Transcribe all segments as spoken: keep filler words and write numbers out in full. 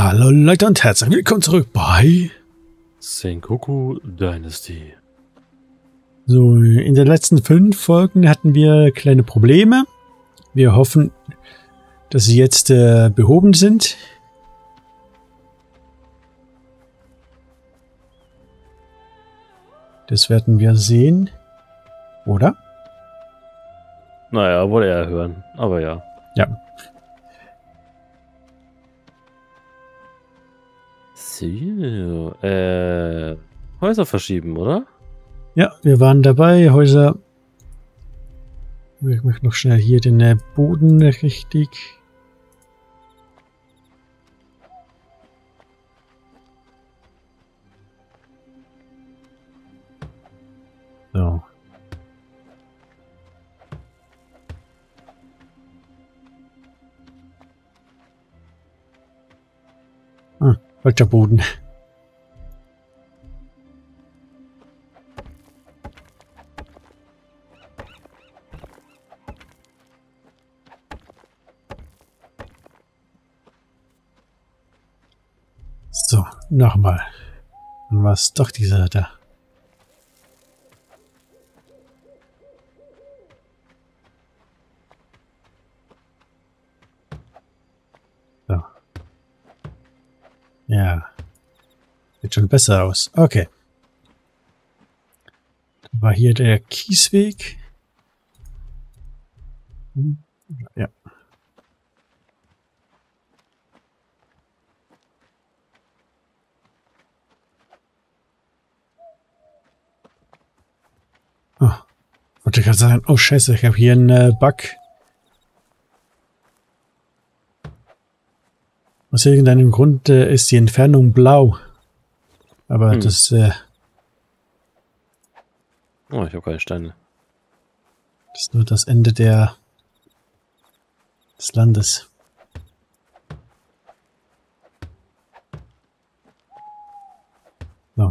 Hallo Leute und herzlich willkommen zurück bei Sengoku Dynasty. So, in den letzten fünf Folgen hatten wir kleine Probleme. Wir hoffen, dass sie jetzt äh, behoben sind. Das werden wir sehen. Oder? Naja, wohl eher hören, aber ja. Ja. So, äh, Häuser verschieben, oder? Ja, wir waren dabei. Häuser. Ich mache noch schnell hier den äh, Boden richtig. So. Ah, falscher Boden. So, nochmal. Dann war es doch dieser da. So. Ja. Sieht schon besser aus. Okay. Dann war hier der Kiesweg. Hm, ja. Oh, wollte gerade sagen, oh scheiße, ich habe hier einen äh, Bug. Aus irgendeinem Grund äh, ist die Entfernung blau. Aber Hm. das, äh, Oh, ich habe keine Steine. das ist nur das Ende der des Landes. So.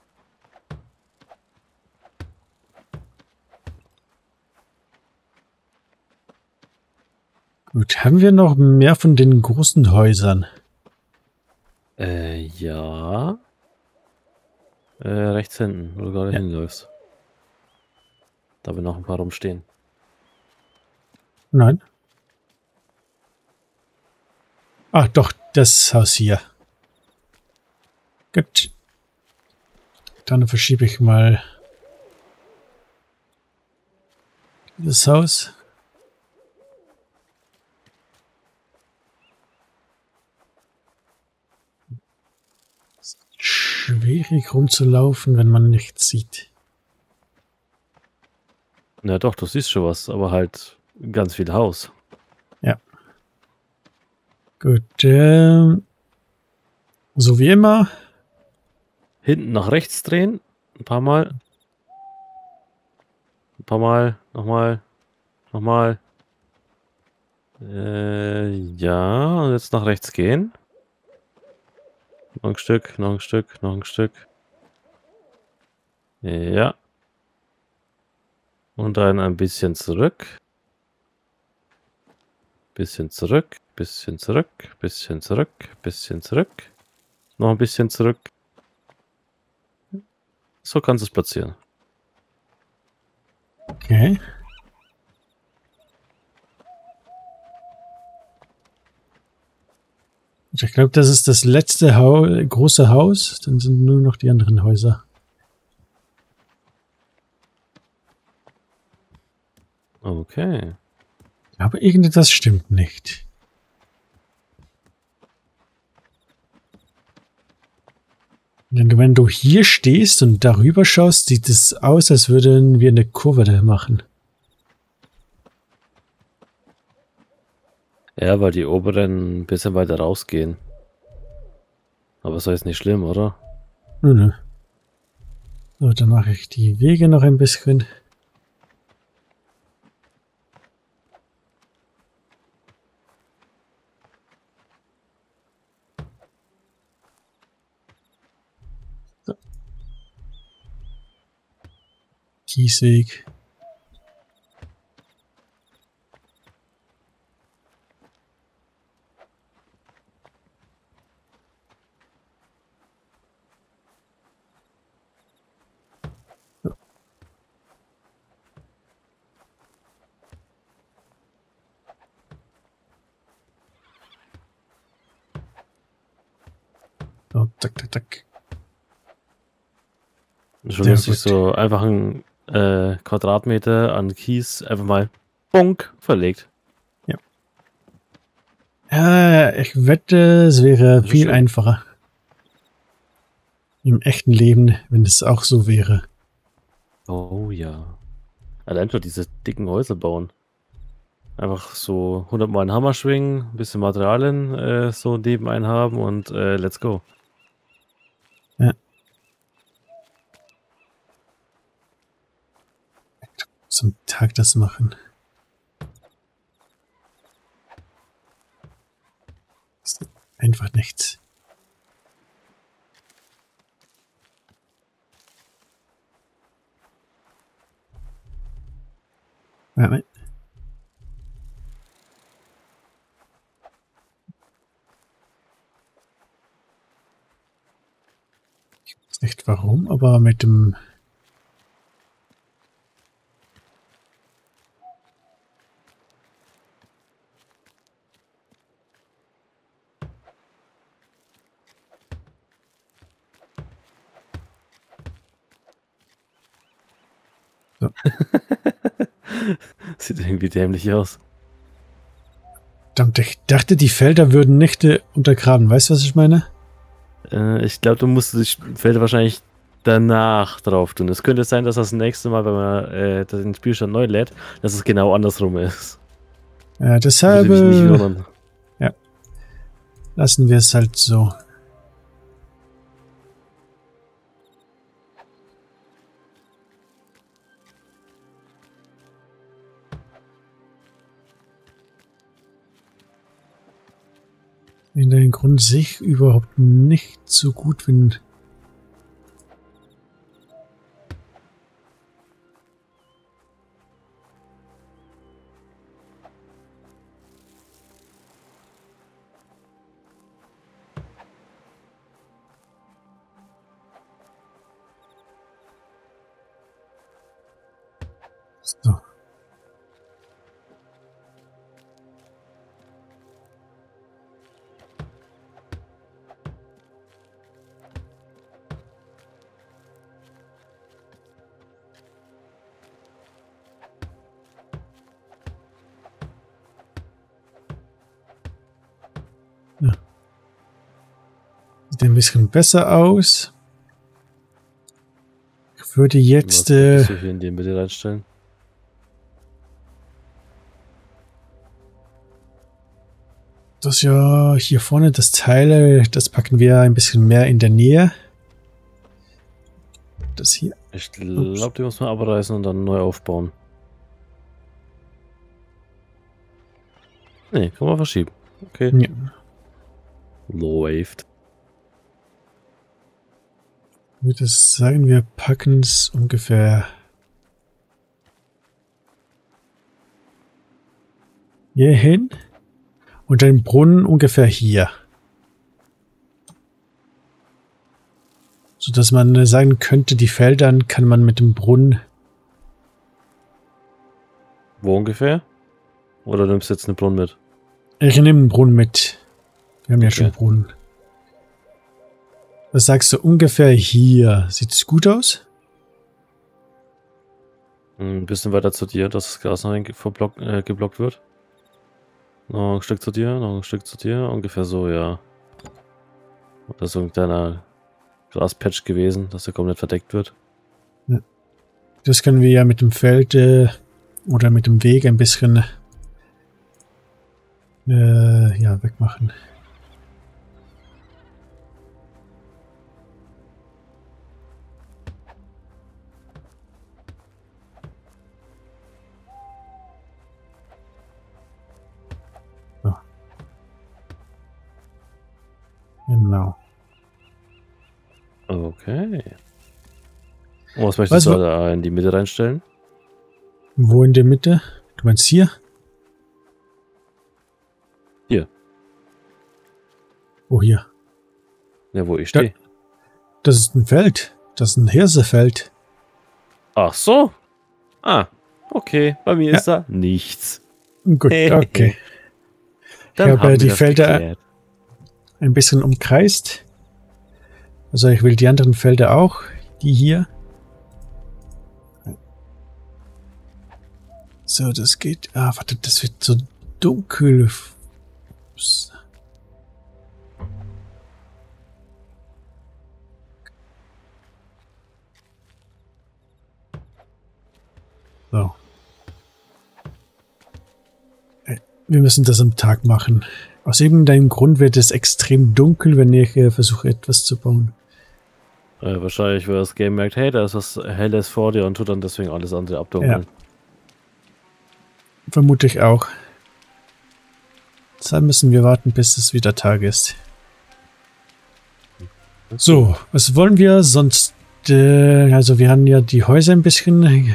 Gut, haben wir noch mehr von den großen Häusern? Äh, ja. Äh, rechts hinten, wo du gerade Ja. hinläufst. Da wir noch ein paar rumstehen. Nein. Ah, doch, das Haus hier. Gut. Dann verschiebe ich mal das Haus. Schwierig rumzulaufen, wenn man nichts sieht. Na doch, du siehst schon was, aber halt ganz viel Haus. Ja. Gut, ähm, so wie immer. Hinten nach rechts drehen. Ein paar Mal. Ein paar Mal. Nochmal. Nochmal. Äh, ja. Und jetzt nach rechts gehen. Noch ein Stück, noch ein Stück, noch ein Stück. Ja. Und dann ein bisschen zurück. Bisschen zurück, bisschen zurück, bisschen zurück, bisschen zurück. Noch ein bisschen zurück. So kannst du es platzieren. Okay. Ich glaube, das ist das letzte Hau große Haus. Dann sind nur noch die anderen Häuser. Okay. Aber irgendetwas stimmt nicht. Wenn du, wenn du hier stehst und darüber schaust, sieht es aus, als würden wir eine Kurve da machen. Ja, weil die oberen ein bisschen weiter rausgehen. Aber ist jetzt nicht schlimm, oder? Nö, nö. So, dann mache ich die Wege noch ein bisschen. So. Kiesweg. So, zack, zack, zack. Schon Sehr lustig, gut. so einfach ein äh, Quadratmeter an Kies einfach mal bonk verlegt. Ja, ich wette, es wäre Das ist viel schön. einfacher. Im echten Leben, wenn es auch so wäre. Oh ja. Allein schon diese dicken Häuser bauen. Einfach so hundert Mal einen Hammer schwingen, ein bisschen Materialien äh, so nebenein haben und äh, let's go. Ja. Zum Tag das machen. Das ist einfach nichts. Ja, nein. Ich weiß nicht warum, aber mit dem so. Sieht irgendwie dämlich aus. Verdammt, ich dachte, die Felder würden nicht äh, untergraben. Weißt du, was ich meine? Äh, ich glaube, du musst die Felder wahrscheinlich danach drauf tun. Es könnte sein, dass das nächste Mal, wenn man äh, den Spielstand neu lädt, dass es genau andersrum ist. Ja, deshalb Würde mich nicht äh, wundern. lassen wir es halt so. In den Grund sich überhaupt nicht so gut, wenn so. Ja. Sieht ein bisschen besser aus. Ich würde jetzt Was äh, würdest du hier in die Mitte reinstellen? das ja hier vorne, das Teil, das packen wir ein bisschen mehr in der Nähe. Das hier. Ich glaube, die muss man abreißen und dann neu aufbauen. Nee, kann man verschieben. Okay. Ja. Läuft. Ich würde sagen, wir packen es ungefähr hier hin und den Brunnen ungefähr hier. So dass man sagen könnte, die Felder kann man mit dem Brunnen. Wo ungefähr? Oder nimmst du jetzt einen Brunnen mit? Ich nehme den Brunnen mit. Wir haben ja Okay. schon Brunnen. Was sagst du ungefähr hier? Sieht es gut aus? Ein bisschen weiter zu dir, dass das Gras noch verblock, äh, geblockt wird. Noch ein Stück zu dir, noch ein Stück zu dir. Ungefähr so, ja. Das ist so ein kleiner Graspatch gewesen, dass er komplett verdeckt wird. Das können wir ja mit dem Feld äh, oder mit dem Weg ein bisschen äh, ja, wegmachen. So. Genau. Okay. Und was möchtest Was du wa- da in die Mitte reinstellen? Wo in der Mitte? Du meinst hier? Hier. Wo hier? Ja, wo ich Da- stehe. Das ist ein Feld. Das ist ein Hirsefeld. Ach so. Ah, okay. Bei mir Ja. ist da nichts. Gut, okay. Dann habe haben wir die das Felder- geklärt. Ein bisschen umkreist. Also ich will die anderen Felder auch. Die hier. So, das geht. Ah, warte, das wird so dunkel. Ups. So. Wir müssen das am Tag machen. Aus irgendeinem Grund wird es extrem dunkel, wenn ich äh, versuche, etwas zu bauen. Äh, wahrscheinlich, weil das Game merkt, hey, da ist was Helles vor dir und tut dann deswegen alles andere abdunkeln. Ja. Vermute ich auch. Deshalb müssen wir warten, bis es wieder Tag ist. So, was wollen wir sonst? Äh, also wir haben ja die Häuser ein bisschen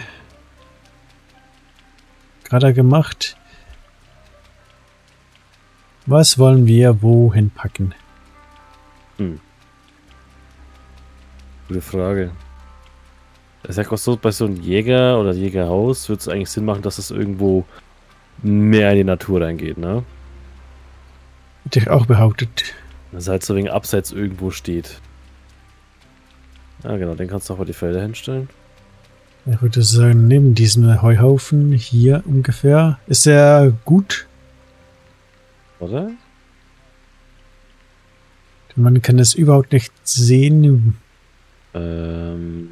gerade gemacht. Was wollen wir wohin packen? Hm. Gute Frage. Ich sag auch so, bei so einem Jäger oder Jägerhaus würde es eigentlich Sinn machen, dass es irgendwo mehr in die Natur reingeht, ne? Hätte ich auch behauptet. Dass es halt so wegen abseits irgendwo steht. Ja, genau, den kannst du auch bei die Felder hinstellen. Ich würde sagen, neben diesem Heuhaufen hier ungefähr. Ist er gut? Oder? Man kann das überhaupt nicht sehen. Ähm.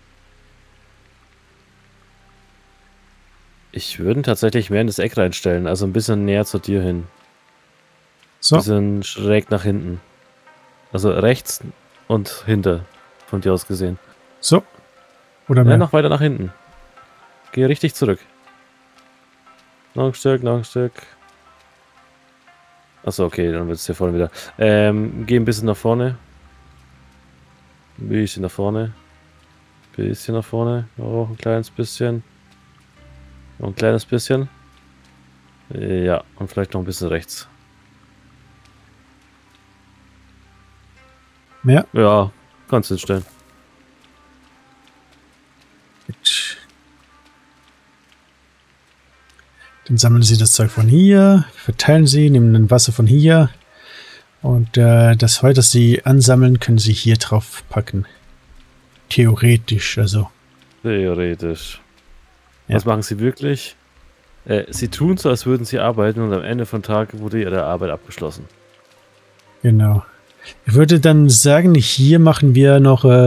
Ich würde ihn tatsächlich mehr in das Eck reinstellen, also ein bisschen näher zu dir hin. So. Ein bisschen schräg nach hinten. Also rechts und hinter, von dir aus gesehen. So. Oder Ja, mehr. noch weiter nach hinten. Geh richtig zurück. Noch ein Stück, noch ein Stück. Achso, okay, dann wird es hier vorne wieder. Ähm, geh ein bisschen nach vorne. Ein bisschen nach vorne. Ein bisschen nach vorne. Auch ein kleines bisschen. Noch ein kleines bisschen. Ja, und vielleicht noch ein bisschen rechts. Mehr? Ja, kannst du hinstellen. Dann sammeln sie das Zeug von hier, verteilen sie, nehmen dann Wasser von hier und äh, das Heu, das sie ansammeln, können sie hier drauf packen. Theoretisch, also. Theoretisch. Ja. Was machen sie wirklich? Äh, sie tun so, als würden sie arbeiten und am Ende von Tag wurde ihre Arbeit abgeschlossen. Genau. Ich würde dann sagen, hier machen wir noch äh,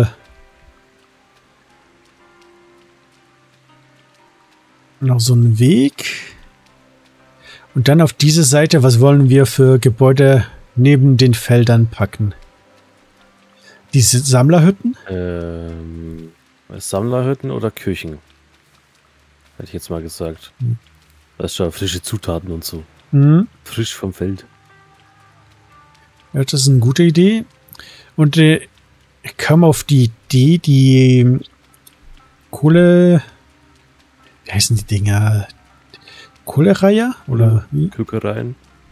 noch so einen Weg. Und dann auf diese Seite, was wollen wir für Gebäude neben den Feldern packen? Diese Sammlerhütten? Ähm, Sammlerhütten oder Küchen? Hätte ich jetzt mal gesagt. Hm. Da ist schon frische Zutaten und so. Mhm. Frisch vom Feld. Ja, das ist eine gute Idee. Und äh, ich kam auf die Idee, die Kohle... Wie heißen die Dinger? Kohlereiher? Oder wie? Kükereien.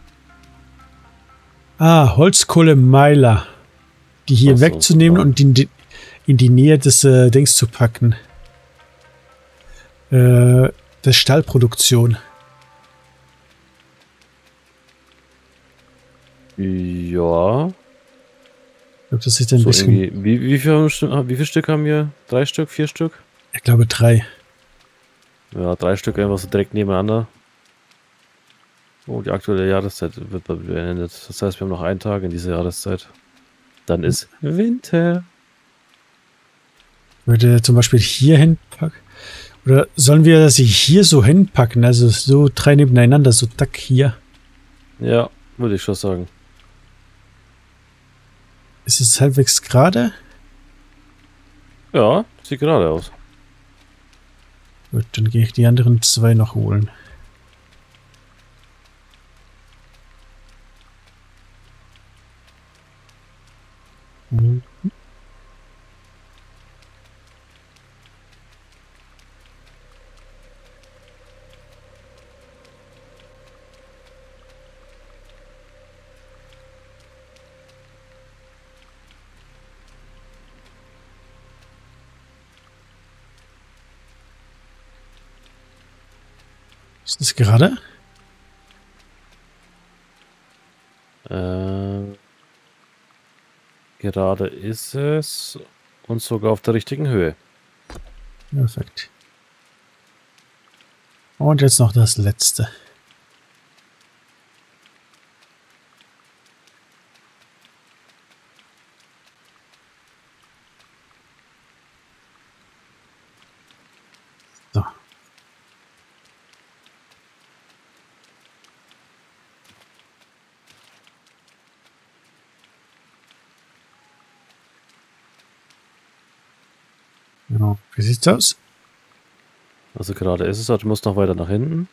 Ah, Holzkohlemeiler. Die hier Ach so, wegzunehmen super. und in die, in die Nähe des äh, Dings zu packen. Äh, der Stallproduktion. Ja. Ich glaube, das ist ein So bisschen... irgendwie, wie, wie, viel, wie viele Stück haben wir? Drei Stück? Vier Stück? Ich glaube drei. Ja, drei Stück einfach so direkt nebeneinander. Oh, die aktuelle Jahreszeit wird beendet. Das heißt, wir haben noch einen Tag in dieser Jahreszeit. Dann ist Winter. Ich würde zum Beispiel hier hinpacken. Oder sollen wir sie hier so hinpacken? Also so drei nebeneinander, so tack hier. Ja, würde ich schon sagen. Ist es halbwegs gerade? Ja, sieht gerade aus. Gut, dann gehe ich die anderen zwei noch holen. Mhm. Ist das gerade? Äh, Gerade ist es und sogar auf der richtigen Höhe. Perfekt. Und jetzt noch das letzte. So. Genau. Wie sieht's aus? Also gerade ist es, du musst noch weiter nach hinten.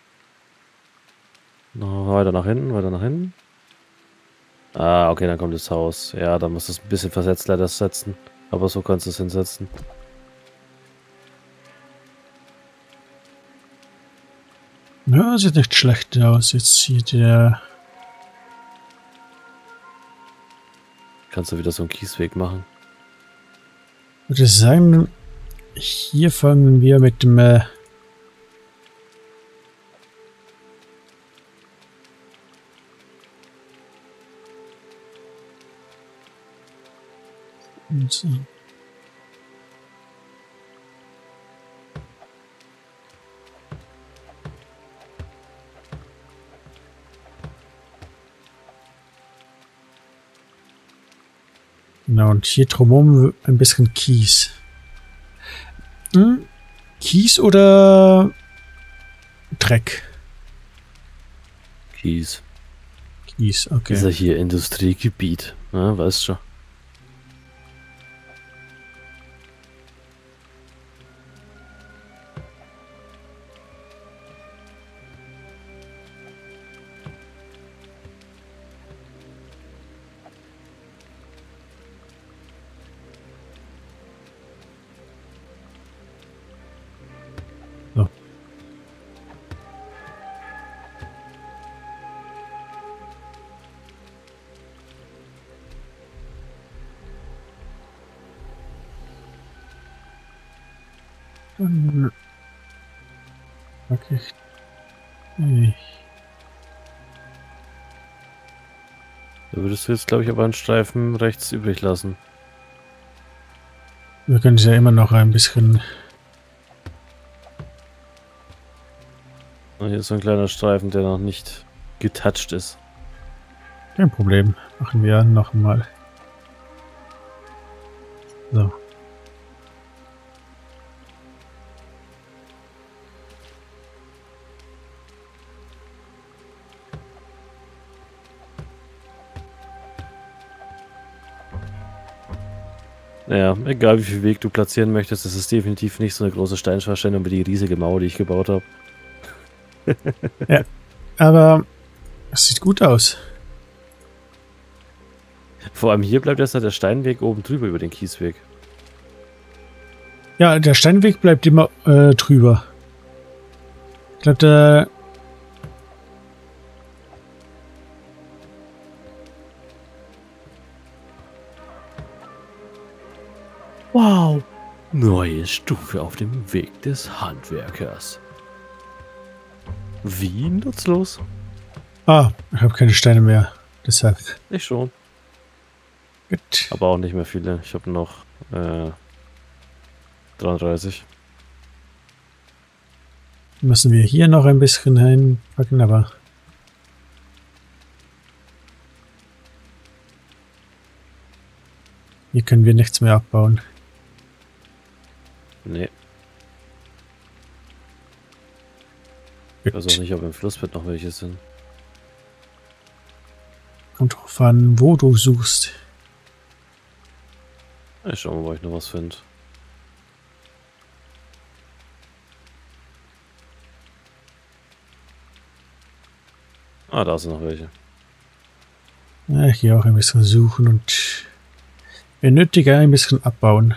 Noch weiter nach hinten, weiter nach hinten. Ah, okay, dann kommt das Haus. Ja, dann musst du es ein bisschen versetzt leider setzen. Aber so kannst du es hinsetzen. Ja, sieht nicht schlecht aus. Jetzt sieht der... Kannst du wieder so einen Kiesweg machen. Würde ich sagen, hier fangen wir mit dem... Äh so. Genau, und hier drumherum ein bisschen Kies. Hm? Kies oder Dreck? Kies. Kies, okay. Ist ja hier Industriegebiet, ne, weißt schon. So. Dann okay. Hey. Da würdest du jetzt, glaube ich, aber einen Streifen rechts übrig lassen. Wir können es ja immer noch ein bisschen... Und hier ist so ein kleiner Streifen, der noch nicht getoucht ist. Kein Problem. Machen wir noch mal. So. Naja, egal wie viel Weg du platzieren möchtest, das ist definitiv nicht so eine große Steinverschwendung wie die riesige Mauer, die ich gebaut habe. Ja, aber es sieht gut aus. Vor allem hier bleibt erst noch der Steinweg oben drüber über den Kiesweg. Ja, der Steinweg bleibt immer äh, drüber. Ich glaube, der... Wow! Neue Stufe auf dem Weg des Handwerkers. Wie nutzlos? Ah, ich habe keine Steine mehr. Deshalb. Ich schon. Gut. Aber auch nicht mehr viele. Ich habe noch äh, dreiunddreißig. Müssen wir hier noch ein bisschen hinpacken, aber... Hier können wir nichts mehr abbauen. Nee. Gut. Ich weiß auch nicht, ob im Flussbett noch welche sind. Kommt drauf an, wo du suchst. Ich schau mal, wo ich noch was finde. Ah, da sind noch welche. Ja, hier auch ein bisschen suchen und wenn nötig ein bisschen abbauen.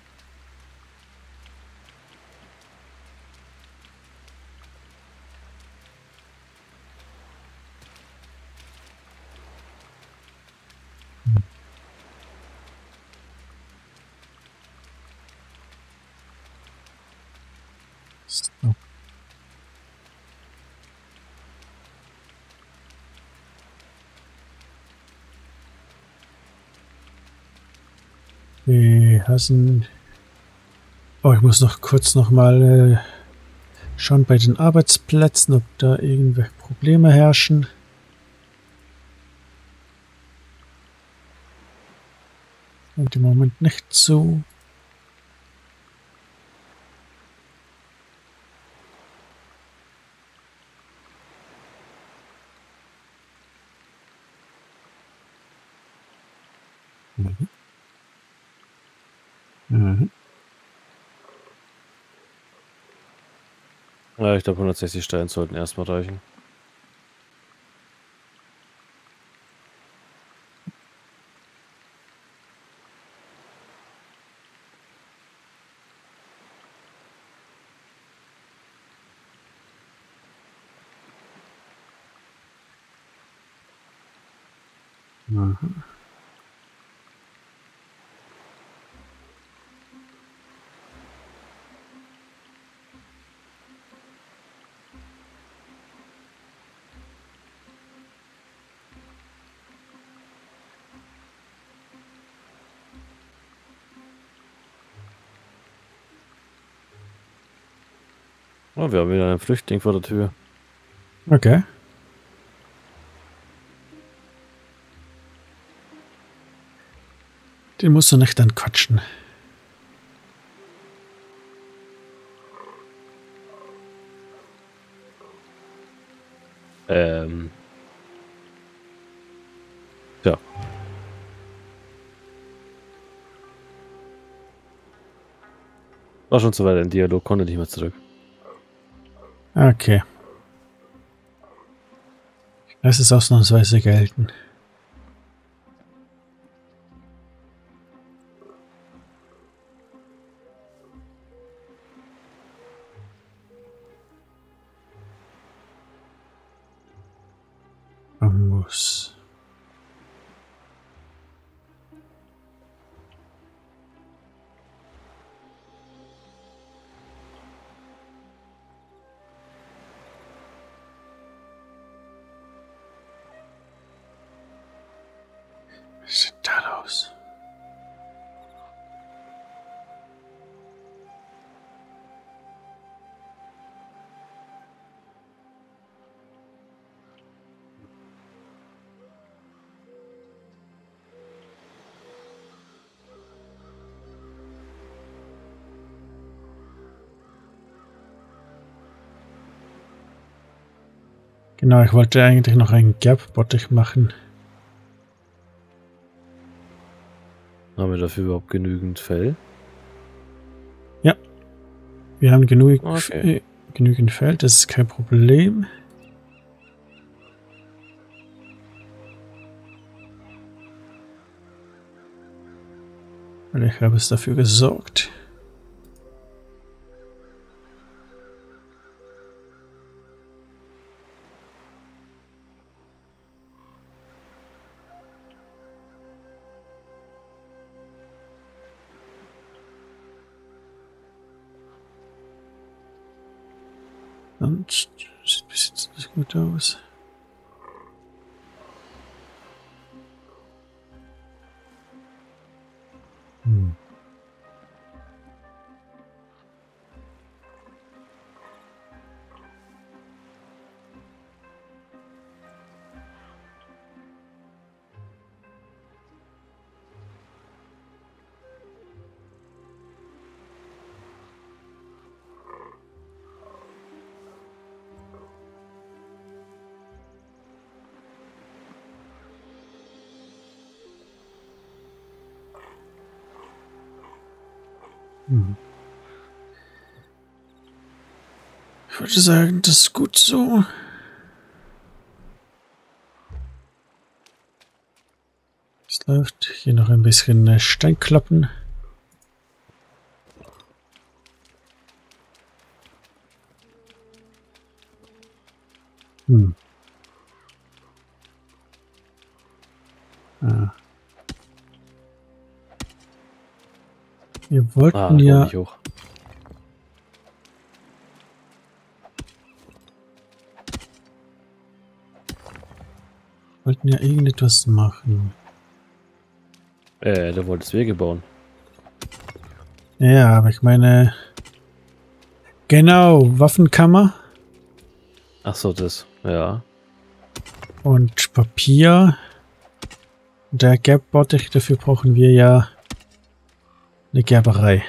So. Wir hassen. Oh, ich muss noch kurz noch mal äh, schauen bei den Arbeitsplätzen, ob da irgendwelche Probleme herrschen. Und im Moment nicht so. Mhm. Mhm. Ja, ich glaube hundertsechzig Steine sollten erstmal reichen. Mhm. Oh, wir haben wieder einen Flüchtling vor der Tür. Okay. Den musst du nicht dann quatschen. Ähm. Ja. War schon zu weit im Dialog, konnte nicht mehr zurück. Okay. Lass es ausnahmsweise gelten. Man muss. Was ist denn da los? Genau, ich wollte eigentlich noch einen Gerbbottich machen. Haben wir dafür überhaupt genügend Fell? Ja. Wir haben genug, Okay. äh, genügend Feld, das ist kein Problem. Weil ich habe es dafür gesorgt. Und sieht bis jetzt nicht gut aus. Hm. Hm. Ich würde sagen, das ist gut so. Es läuft hier noch ein bisschen Steinklappen. Hm. Ah. Wir wollten Ah, komm ja... nicht hoch. wollten ja irgendetwas machen. Äh, du wolltest Wege bauen. Ja, aber ich meine... Genau, Waffenkammer. Ach so, das. Ja. Und Papier. Der Gerbbottich, dafür brauchen wir ja eine Gerberei.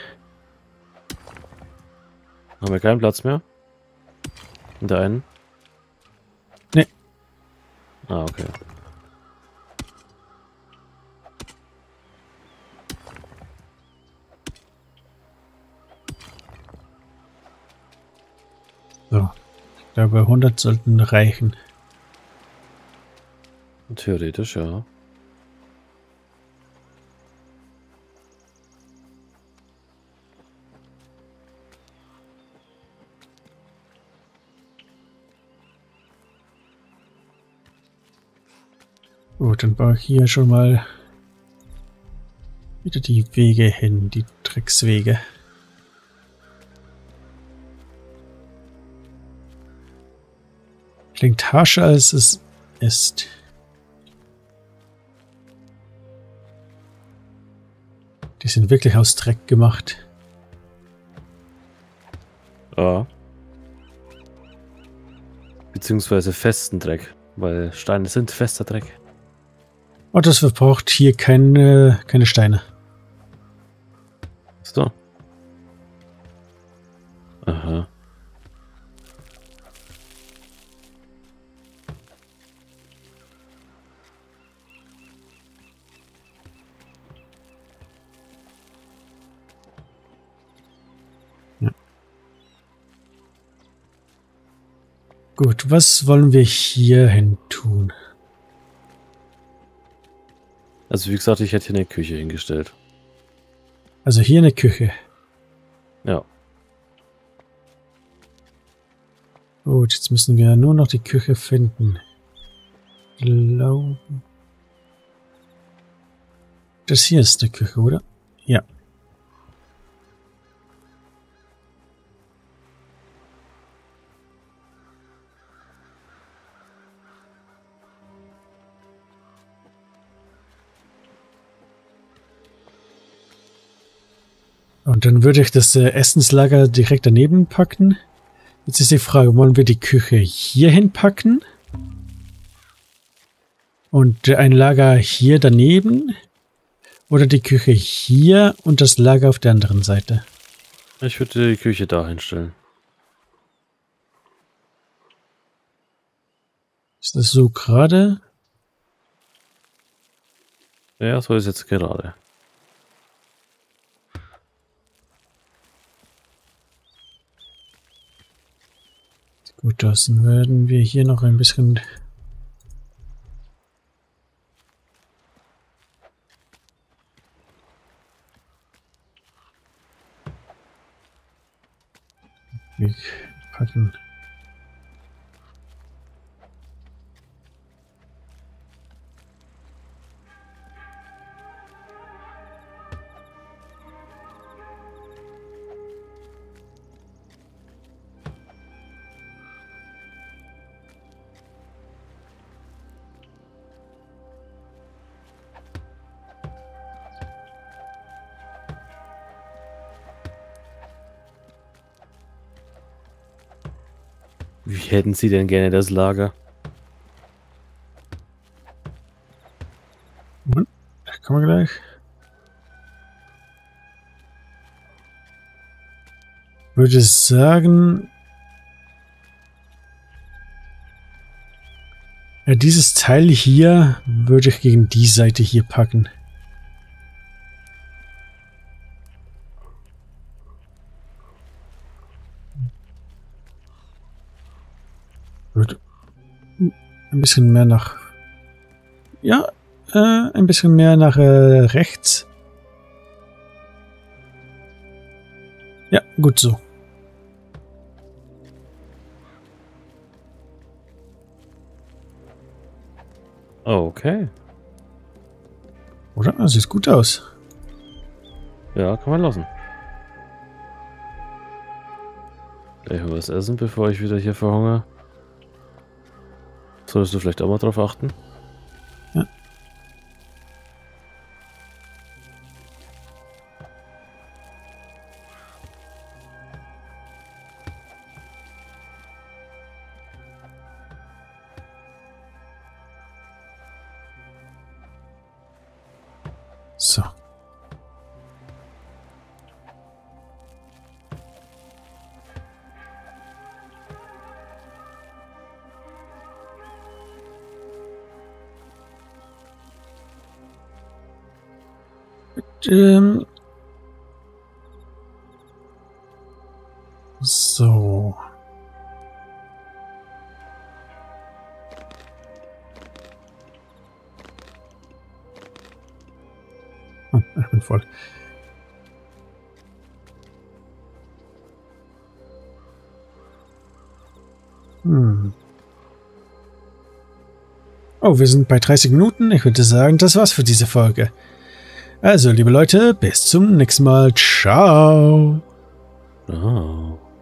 Haben wir keinen Platz mehr? In der einen? Nee. Ah, okay. So. Ich glaube, hundert sollten reichen. Theoretisch, ja. Gut, dann baue ich hier schon mal wieder die Wege hin, die Dreckswege. Klingt harscher, als es ist. Die sind wirklich aus Dreck gemacht. Ja. Beziehungsweise festen Dreck, weil Steine sind fester Dreck. Und das verbraucht hier keine, keine Steine. So. Aha. Ja. Gut, was wollen wir hier hin tun? Also wie gesagt, ich hätte hier eine Küche hingestellt. Also hier eine Küche. Ja. Gut, jetzt müssen wir nur noch die Küche finden. Ich glaube... Das hier ist eine Küche, oder? Ja. Und dann würde ich das äh, Essenslager direkt daneben packen. Jetzt ist die Frage, wollen wir die Küche hier hinpacken? Und ein Lager hier daneben? Oder die Küche hier und das Lager auf der anderen Seite? Ich würde die Küche da hinstellen. Ist das so gerade? Ja, so ist jetzt gerade. Gut, dann werden wir hier noch ein bisschen... packen. Wie hätten Sie denn gerne das Lager? Und, kommen wir gleich. Würde sagen, ja, dieses Teil hier würde ich gegen die Seite hier packen. Wird ein bisschen mehr nach, ja, äh, ein bisschen mehr nach äh, rechts. Ja, gut so. Okay. Oder? Das sieht gut aus. Ja, kann man lassen. Gleich mal was essen, bevor ich wieder hier verhungere. Solltest du vielleicht auch mal drauf achten? Ja. So. Ähm. So. Oh, ich bin voll. Hm. Oh, wir sind bei dreißig Minuten. Ich würde sagen, das war's für diese Folge. Also, liebe Leute, bis zum nächsten Mal. Ciao. Oh.